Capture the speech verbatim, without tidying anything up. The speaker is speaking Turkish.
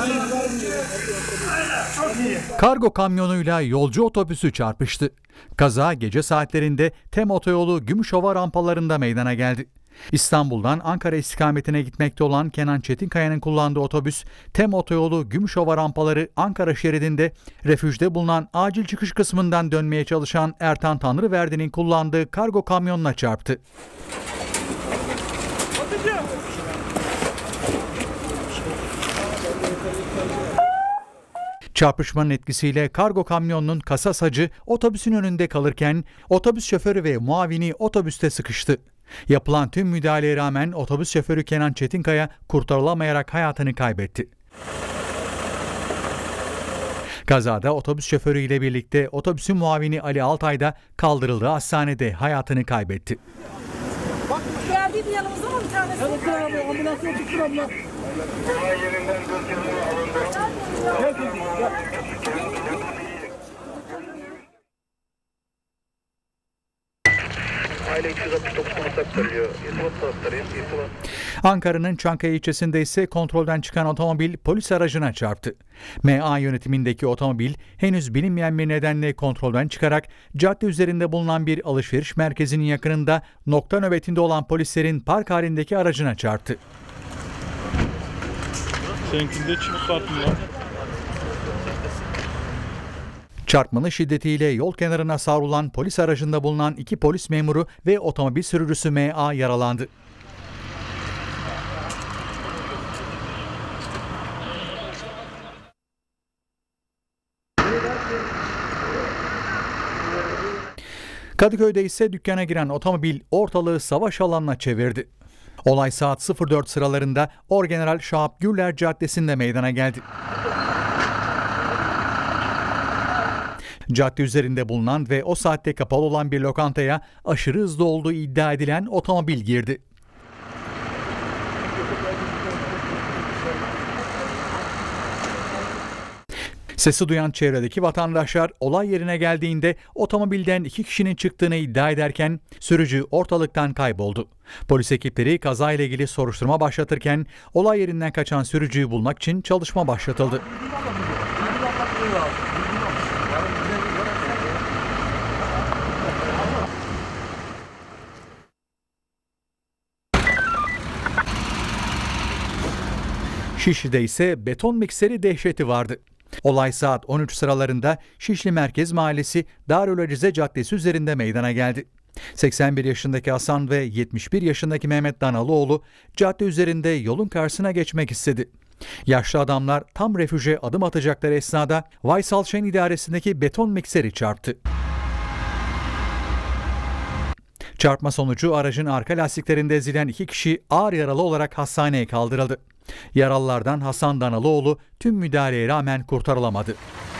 Kargo kamyonuyla yolcu otobüsü çarpıştı. Kaza gece saatlerinde Tem Otoyolu Gümüşova rampalarında meydana geldi. İstanbul'dan Ankara istikametine gitmekte olan Kenan Çetinkaya'nın kullandığı otobüs, Tem Otoyolu Gümüşova rampaları Ankara şeridinde refüjde bulunan acil çıkış kısmından dönmeye çalışan Ertan Tanrıverdi'nin kullandığı kargo kamyonuna çarptı. Çarpışmanın etkisiyle kargo kamyonunun kasa sacı otobüsün önünde kalırken otobüs şoförü ve muavini otobüste sıkıştı. Yapılan tüm müdahaleye rağmen otobüs şoförü Kenan Çetinkaya kurtarılamayarak hayatını kaybetti. Kazada otobüs şoförü ile birlikte otobüsün muavini Ali Altay da kaldırıldığı hastanede hayatını kaybetti. Bak geldiydi yanımıza ama bir tanesi. Evet abi, ambulansa oturttur abla. Olay yerinden gözlemine alındı. Aile üç yüz altmış dokuz konusu aktarılıyor. İrtibat taraftarıyım. İrtibat. Ankara'nın Çankaya ilçesinde ise kontrolden çıkan otomobil polis aracına çarptı. M A yönetimindeki otomobil henüz bilinmeyen bir nedenle kontrolden çıkarak cadde üzerinde bulunan bir alışveriş merkezinin yakınında nokta nöbetinde olan polislerin park halindeki aracına çarptı. Seninkinde çift var mı? Çarpmanın şiddetiyle yol kenarına savrulan polis aracında bulunan iki polis memuru ve otomobil sürücüsü M A yaralandı. Kadıköy'de ise dükkana giren otomobil ortalığı savaş alanına çevirdi. Olay saat sıfır dört sıralarında Orgeneral Şahap Gürler Caddesi'nde meydana geldi. Cadde üzerinde bulunan ve o saatte kapalı olan bir lokantaya aşırı hızlı olduğu iddia edilen otomobil girdi. Sesi duyan çevredeki vatandaşlar olay yerine geldiğinde otomobilden iki kişinin çıktığını iddia ederken sürücü ortalıktan kayboldu. Polis ekipleri kazayla ilgili soruşturma başlatırken olay yerinden kaçan sürücüyü bulmak için çalışma başlatıldı. Şişli'de ise beton mikseri dehşeti vardı. Olay saat on üç sıralarında Şişli Merkez Mahallesi Darülacize Caddesi üzerinde meydana geldi. seksen bir yaşındaki Hasan ve yetmiş bir yaşındaki Mehmet Danalıoğlu cadde üzerinde yolun karşısına geçmek istedi. Yaşlı adamlar tam refüje adım atacakları esnada Vaysal Şen idaresindeki beton mikseri çarptı. Çarpma sonucu aracın arka lastiklerinde ezilen iki kişi ağır yaralı olarak hastaneye kaldırıldı. Yaralılardan Hasan Danalıoğlu tüm müdahaleye rağmen kurtarılamadı.